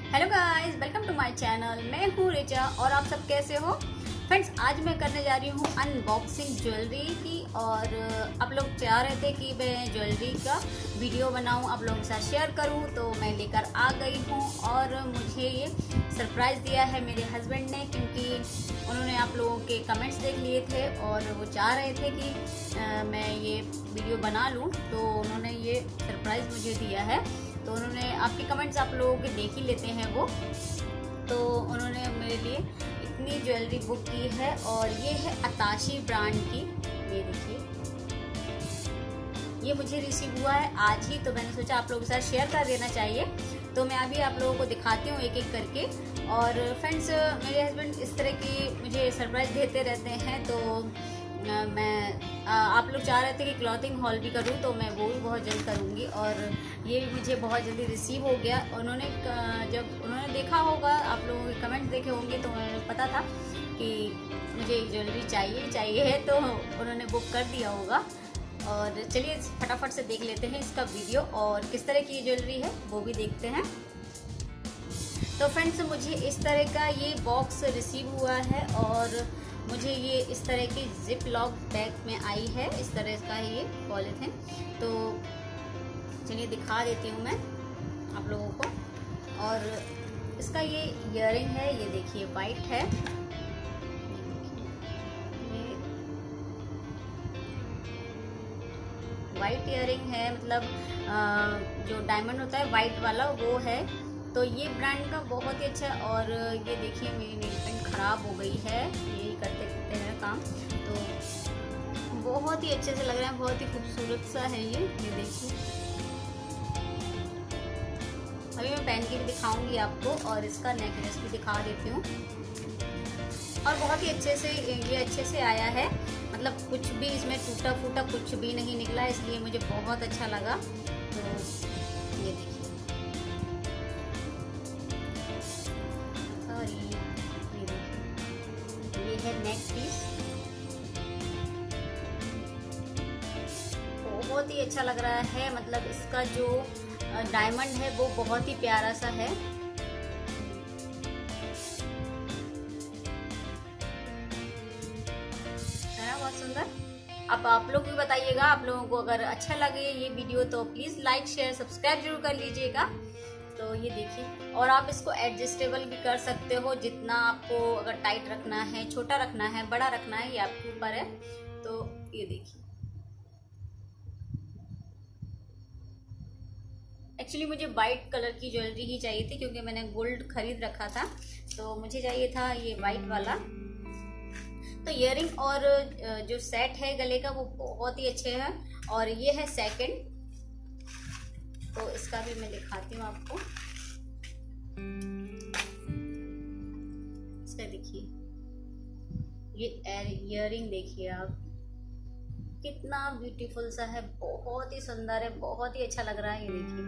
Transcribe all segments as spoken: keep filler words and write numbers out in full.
Hello guys, welcome to my channel. मैं हूँ रिचा और आप सब कैसे हो फ्रेंड्स। आज मैं करने जा रही हूँ अनबॉक्सिंग ज्वेलरी की। और आप लोग चाह रहे थे कि मैं ज्वेलरी का वीडियो बनाऊँ, आप लोगों के साथ शेयर करूँ, तो मैं लेकर आ गई हूँ। और मुझे ये सरप्राइज़ दिया है मेरे हस्बैंड ने, क्योंकि उन्होंने आप लोगों के कमेंट्स देख लिए थे और वो चाह रहे थे कि आ, मैं ये वीडियो बना लूँ, तो उन्होंने ये सरप्राइज़ मुझे दिया है। तो उन्होंने आपके कमेंट्स आप लोगों के देख ही लेते हैं वो, तो उन्होंने मेरे लिए इतनी ज्वेलरी बुक की है। और ये है अताशी ब्रांड की। ये देखिए, ये मुझे रिसीव हुआ है आज ही, तो मैंने सोचा आप लोगों के साथ शेयर कर देना चाहिए। तो मैं अभी आप लोगों को दिखाती हूँ एक एक करके। और फ्रेंड्स, मेरे हस्बैंड इस तरह की मुझे सरप्राइज देते रहते हैं, तो मैं आ, आप लोग चाह रहे थे कि क्लॉथिंग हॉल भी करूं, तो मैं वो भी बहुत जल्द करूंगी। और ये भी मुझे बहुत जल्दी रिसीव हो गया। उन्होंने जब उन्होंने देखा होगा, आप लोगों के कमेंट देखे होंगे, तो उन्होंने पता था कि मुझे ज्वेलरी चाहिए चाहिए है, तो उन्होंने बुक कर दिया होगा। और चलिए फटाफट से देख लेते हैं इसका वीडियो, और किस तरह की ज्वेलरी है वो भी देखते हैं। तो फ्रेंड्स, मुझे इस तरह का ये बॉक्स रिसीव हुआ है और मुझे ये इस तरह की जिप लॉक बैग में आई है। इस तरह का है ये पॉलीथिन। तो चलिए दिखा देती हूँ मैं आप लोगों को। और इसका ये इयररिंग है, ये देखिए वाइट है। ये वाइट इयररिंग है, मतलब जो डायमंड होता है वाइट वाला वो है। तो ये ब्रांड का बहुत ही अच्छा। और ये देखिए, मेरी नेल पेंट खराब हो गई है, यही करते करते हैं काम। तो बहुत ही अच्छे से लग रहा है, बहुत ही खूबसूरत सा है ये ये देखिए। अभी मैं पहन के भी दिखाऊंगी आपको, और इसका नेकलेस भी दिखा देती हूँ। और बहुत ही अच्छे से ये अच्छे से आया है, मतलब कुछ भी इसमें टूटा फूटा कुछ भी नहीं निकला, इसलिए मुझे बहुत अच्छा लगा। तो ये देखिए, ये है नेक पीस, बहुत ही अच्छा लग रहा है। मतलब इसका जो डायमंड है वो बहुत ही प्यारा सा है। है बहुत सुंदर। अब आप लोग भी बताइएगा, आप लोगों को अगर अच्छा लगे ये वीडियो तो प्लीज लाइक शेयर सब्सक्राइब जरूर कर लीजिएगा। तो ये देखिए, और आप इसको एडजस्टेबल भी कर सकते हो, जितना आपको अगर टाइट रखना है, छोटा रखना है, बड़ा रखना है, ये आपके ऊपर है। तो ये देखिए, एक्चुअली मुझे वाइट कलर की ज्वेलरी ही चाहिए थी, क्योंकि मैंने गोल्ड खरीद रखा था, तो मुझे चाहिए था ये वाइट वाला। तो इयररिंग और जो सेट है गले का वो बहुत ही अच्छे हैं। और ये है सेकंड, तो इसका भी मैं दिखाती हूँ आपको। इसका देखिए, ये इयररिंग देखिए आप, कितना ब्यूटीफुल सा है, बहुत ही सुंदर है, बहुत ही अच्छा लग रहा है। ये देखिए,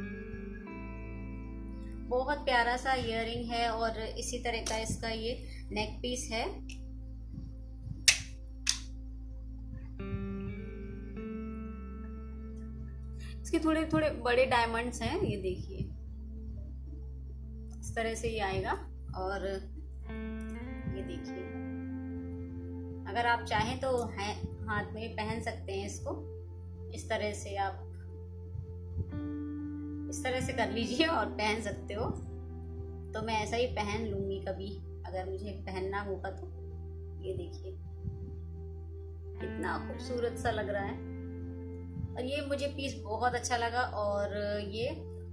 बहुत प्यारा सा इयररिंग है। और इसी तरह का इसका ये नेक पीस है। इसके थोड़े थोड़े बड़े डायमंड्स हैं, ये देखिए, इस तरह से ये आएगा। और ये देखिए, अगर आप चाहें तो है हाथ में पहन सकते हैं इसको। इस तरह से आप इस तरह से कर लीजिए और पहन सकते हो। तो मैं ऐसा ही पहन लूंगी कभी, अगर मुझे पहनना होगा तो। ये देखिए, कितना खूबसूरत सा लग रहा है। और ये मुझे पीस बहुत अच्छा लगा। और ये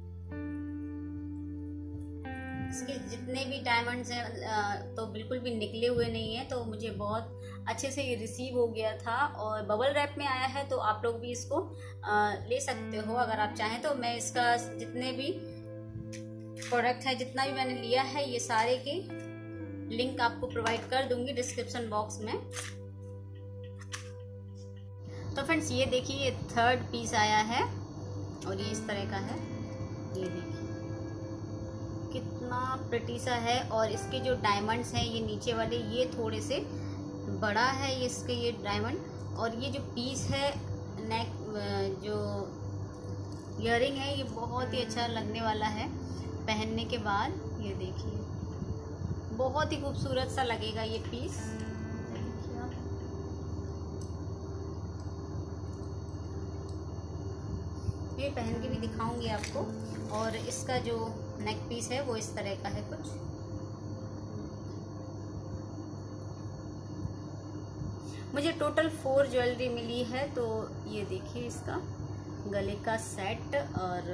इसके जितने भी डायमंड्स हैं तो बिल्कुल भी निकले हुए नहीं है, तो मुझे बहुत अच्छे से ये रिसीव हो गया था। और बबल रैप में आया है, तो आप लोग भी इसको ले सकते हो अगर आप चाहें तो। मैं इसका जितने भी प्रोडक्ट है, जितना भी मैंने लिया है, ये सारे के लिंक आपको प्रोवाइड कर दूंगी डिस्क्रिप्शन बॉक्स में। तो फ्रेंड्स, ये देखिए, ये थर्ड पीस आया है और ये इस तरह का है। ये देखिए कितना प्रिटी सा है। और इसके जो डायमंड्स हैं, ये नीचे वाले, ये थोड़े से बड़ा है ये इसके ये डायमंड। और ये जो पीस है, नेक जो इयररिंग है, ये बहुत ही अच्छा लगने वाला है। पहनने के बाद ये देखिए बहुत ही खूबसूरत सा लगेगा ये पीस। देखिए आप, ये पहन के भी दिखाऊंगी आपको। और इसका जो नेक पीस है वो इस तरह का है कुछ। मुझे टोटल फोर ज्वेलरी मिली है। तो ये देखिए इसका गले का सेट, और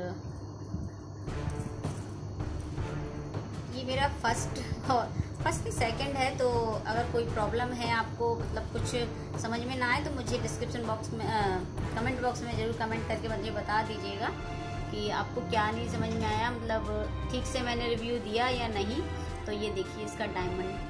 ये मेरा फर्स्ट और फर्स्ट सेकंड है। तो अगर कोई प्रॉब्लम है आपको, मतलब कुछ समझ में ना आए, तो मुझे डिस्क्रिप्शन बॉक्स में कमेंट बॉक्स में ज़रूर कमेंट करके मुझे बता दीजिएगा कि आपको क्या नहीं समझ में आया, मतलब ठीक से मैंने रिव्यू दिया या नहीं। तो ये देखिए इसका डायमंड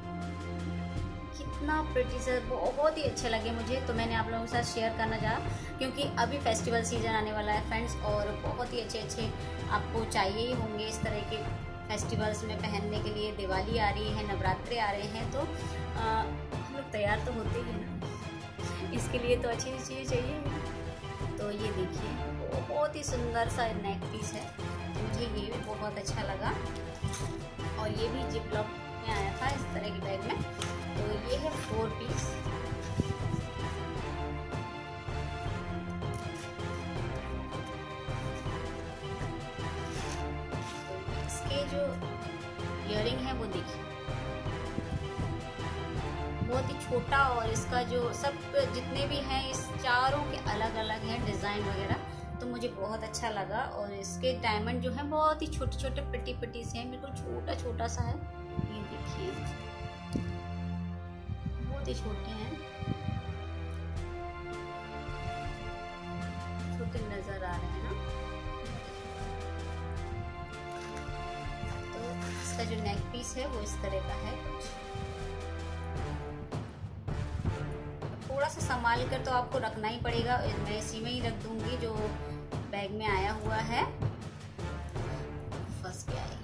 कितना प्रिटी सर, बहुत ही अच्छे लगे मुझे। तो मैंने आप लोगों के साथ शेयर करना चाहा, क्योंकि अभी फेस्टिवल सीजन आने वाला है फ्रेंड्स, और बहुत ही अच्छे अच्छे आपको चाहिए ही होंगे इस तरह के फेस्टिवल्स में पहनने के लिए। दिवाली आ रही है, नवरात्रे आ रहे हैं, तो आ, हम लोग तैयार तो होते ही हैं ना, इसके लिए तो अच्छी चीज़ें चाहिए। तो ये देखिए बहुत ही सुंदर सा नेक पीस है, तो मुझे ये भी बहुत अच्छा लगा। और ये भी जिप लॉक में आया था इस तरह की बैग में। तो ये है फोर पीस। तो इसके जो इयरिंग है वो देखिए बहुत ही छोटा, और इसका जो सब जितने भी हैं इस चारों के अलग अलग हैं डिज़ाइन वगैरह, तो मुझे बहुत अच्छा लगा। और इसके डायमंड जो है बहुत ही छोटे छोटे पिटी पिटी से हैं, बिल्कुल छोटा छोटा सा है। ये देखिए बहुत ही छोटे हैं, छोटे नजर आ रहे हैं ना। तो इसका जो नेक पीस है वो इस तरह का है कुछ। थोड़ा सा संभाल कर तो आपको रखना ही पड़ेगा, मैं इसी में ही रख दूंगी जो बैग में आया हुआ है। फंस गया है।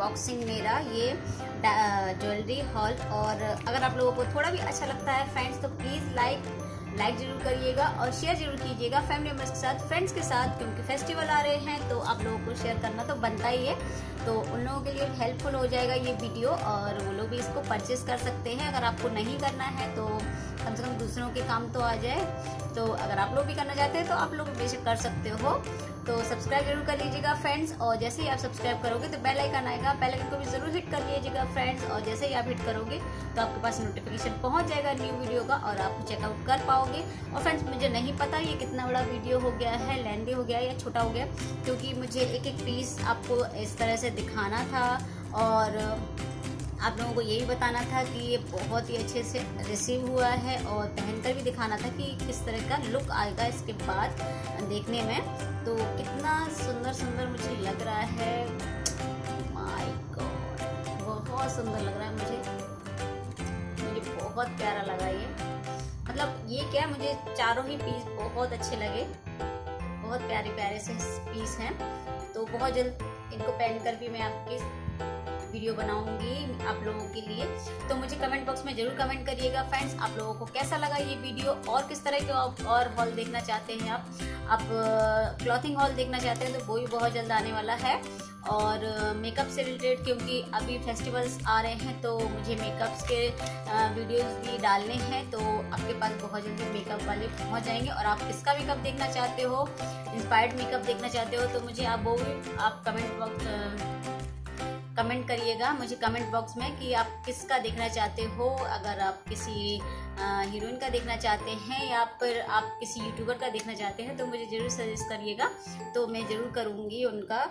अनबॉक्सिंग मेरा ये ज्वेलरी हॉल। और अगर आप लोगों को थोड़ा भी अच्छा लगता है फ्रेंड्स तो प्लीज़ लाइक लाइक जरूर करिएगा और शेयर जरूर कीजिएगा फैमिली मेम्बर्स के साथ, फ्रेंड्स के साथ, क्योंकि फेस्टिवल आ रहे हैं तो आप लोगों को शेयर करना तो बनता ही है। तो उन लोगों के लिए हेल्पफुल हो जाएगा ये वीडियो और वो लोग भी इसको परचेस कर सकते हैं। अगर आपको नहीं करना है तो कम से कम दूसरों के काम तो आ जाए। तो अगर आप लोग भी करना चाहते हैं तो आप लोग बेशक कर सकते हो। तो सब्सक्राइब जरूर कर लीजिएगा फ्रेंड्स, और जैसे ही आप सब्सक्राइब करोगे तो बेल आइकन आएगा, बेल आइकन को भी जरूर हिट कर लीजिएगा फ्रेंड्स। और जैसे ही आप हिट करोगे तो आपके पास नोटिफिकेशन पहुंच जाएगा न्यू वीडियो का और आप चेकआउट कर पाओगे। और फ्रेंड्स मुझे नहीं पता ये कितना बड़ा वीडियो हो गया है, लेंदी हो गया या छोटा हो गया, क्योंकि मुझे एक एक पीस आपको इस तरह से दिखाना था और आप लोगों को यही बताना था कि ये बहुत ही अच्छे से रिसीव हुआ है और पहनकर भी दिखाना था कि किस तरह का लुक आएगा इसके बाद देखने में। तो कितना सुंदर सुंदर मुझे लग रहा है, माय गॉड बहुत सुंदर लग रहा है मुझे, मुझे बहुत प्यारा लगा ये। मतलब ये क्या, मुझे चारों ही पीस बहुत अच्छे लगे, बहुत प्यारे प्यारे से पीस हैं। तो बहुत जल्द इनको पहनकर भी मैं आपके वीडियो बनाऊंगी आप लोगों के लिए। तो मुझे कमेंट बॉक्स में जरूर कमेंट करिएगा फ्रेंड्स, आप लोगों को कैसा लगा ये वीडियो और किस तरह के आप और हॉल देखना चाहते हैं। आप आप क्लॉथिंग हॉल देखना चाहते हैं तो वो भी बहुत जल्द आने वाला है। और मेकअप से रिलेटेड, क्योंकि अभी फेस्टिवल्स आ रहे हैं तो मुझे मेकअप्स के वीडियोस भी डालने हैं, तो आपके पास बहुत जल्दी मेकअप वाले पहुंच जाएंगे। और आप किसका मेकअप देखना चाहते हो, इंस्पायर्ड मेकअप देखना चाहते हो, तो मुझे आप वो भी आप कमेंट बॉक्स कमेंट करिएगा मुझे कमेंट बॉक्स में कि आप किसका देखना चाहते हो। अगर आप किसी हीरोइन का देखना चाहते हैं या फिर आप किसी यूट्यूबर का देखना चाहते हैं तो मुझे ज़रूर सजेस्ट करिएगा, तो मैं ज़रूर करूँगी उनका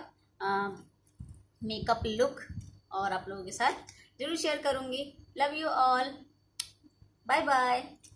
मेकअप लुक और आप लोगों के साथ ज़रूर शेयर करूँगी। Love you all, bye bye.